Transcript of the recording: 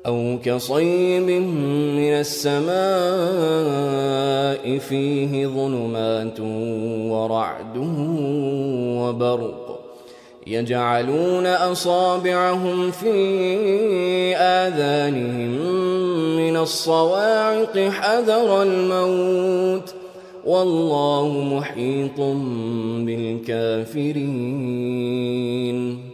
أو كصيب من السماء فيه ظلمات ورعد وبرق يجعلون أصابعهم في آذانهم من الصواعق حذر الموت والله محيط بالكافرين